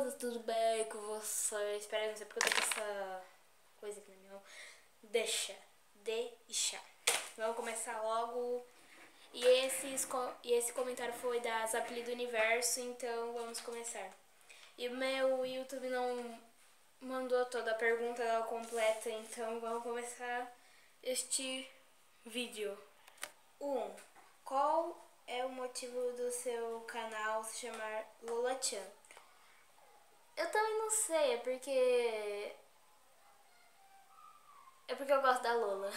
meninas, tudo bem com vocês? Espera aí, não sei porque eu tô com essa coisa aqui na minha mão. Deixa. Vamos começar logo. E esse comentário foi da Zapli do Universo, então vamos começar. E o meu YouTube não mandou toda a pergunta completa, então vamos começar este vídeo. 1. Qual é o motivo do seu canal se chamar Lola-chan? Eu também não sei, é porque eu gosto da Lola.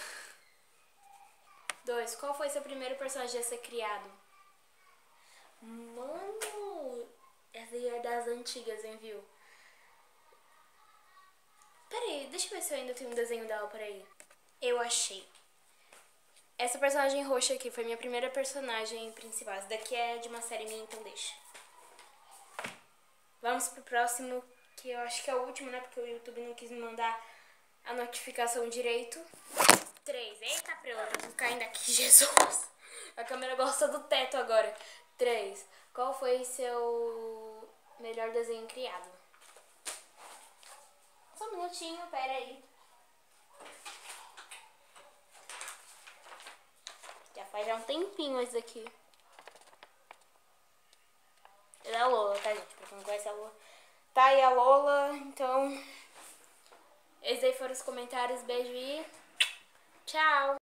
2. Qual foi seu primeiro personagem a ser criado? Mano, essa aí é das antigas, hein, viu? Pera aí, deixa eu ver se eu ainda tenho um desenho dela por aí. Eu achei. Essa personagem roxa aqui foi minha primeira personagem principal. Essa daqui é de uma série minha, então deixa. Vamos pro próximo, que eu acho que é o último, né? Porque o YouTube não quis me mandar a notificação direito. 3. Eita, prela, tá tudo caindo aqui, Jesus. A câmera gosta do teto agora. 3. Qual foi seu melhor desenho criado? Só um minutinho, pera aí. Já faz um tempinho esse daqui. É a Lola, tá, gente? Pra quem não conhece a Lola. Tá aí a Lola, então... Esses aí foram os comentários. Beijo e tchau!